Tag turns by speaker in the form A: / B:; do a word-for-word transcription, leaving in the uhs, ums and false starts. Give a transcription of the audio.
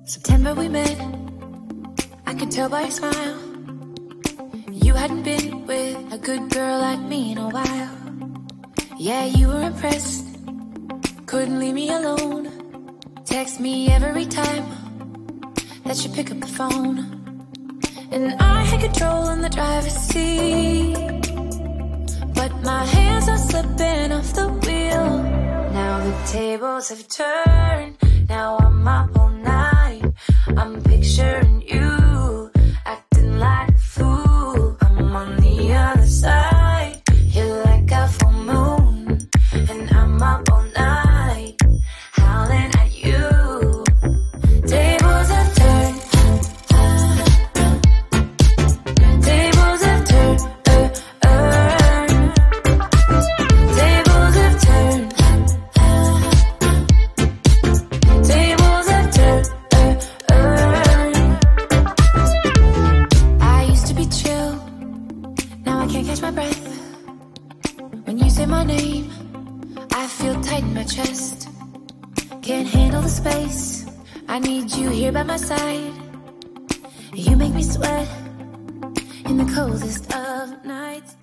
A: September we met, I could tell by your smile. You hadn't been with a good girl like me in a while. Yeah, you were impressed, couldn't leave me alone. Text me every time that you pick up the phone. And I had control in the driver's seat, but my hands are slipping off the wheel. Now the tables have turned, now I'm up all night. I'm picturing you acting like a fool. I'm on the other side, you're like a full moon, and I'm up all night, howling at you. Tables have turned, tables have turned, uh, uh. Tables have turned, tables have turned, uh, uh. I used to be chill, now I can't catch my breath. When you say my name, I feel tight in my chest. Can't handle the space, I need you here by my side. You make me sweat in the coldest of nights.